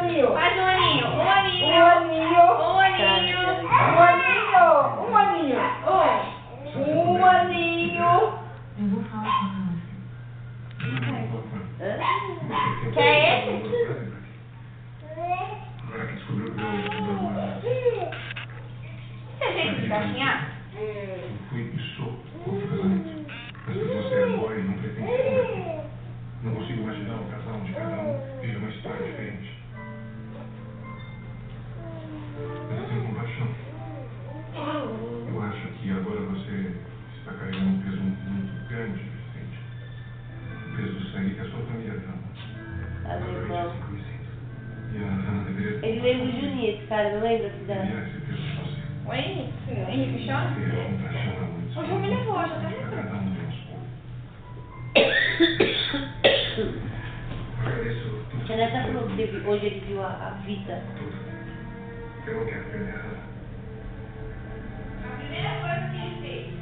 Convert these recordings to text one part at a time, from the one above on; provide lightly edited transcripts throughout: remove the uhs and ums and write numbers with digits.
aninho. Faz um aninho. Um aninho. Um aninho. Um aninho. Um aninho. Um aninho. Um aninho. Eu vou falar com você. Quer esse? Agora que descobriu que eu Você tem jeito de gatinhar? fui e sou contra o casamento. Mas que você é boa e não pretende se converter. Não consigo imaginar o casal onde cada um vive uma história diferente. Mas eu tenho compaixão. Eu acho que agora você está carregando um peso muito grande, Vicente. O peso do sangue que a sua família derrama. Basicamente assim que eu me sinto. E a Ana deveria... Ele lembra o Juninho, esse cara, não lembra da cidade? aliviar esse peso de você. O Henrique. O Henrique chora? Ter compaixão é muito. O João me levou, já tá Para levando. cada um de nós pouco. Agradeço tudo. A Neta falou que hoje ele viu a vida. Tudo. Eu não quero perder ela. A primeira coisa que ele fez.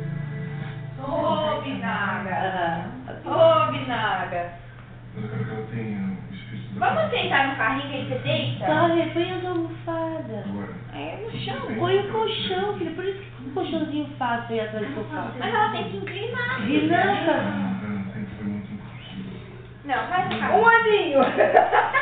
Ô, Binaga. Ô, Binaga. Mas eu quero que ela tenha o espírito do... Vamos sentar no carrinho que aí você deita? Corre, põe as almofadas. Agora. É no chão. Põe o colchão, filho. Por isso que um colchãozinho fácil aí atrás do sofá. Mas ela tem que inclinar. Vinanca. A Ana sempre foi muito impossível. Não, vai ficar. Um aninho.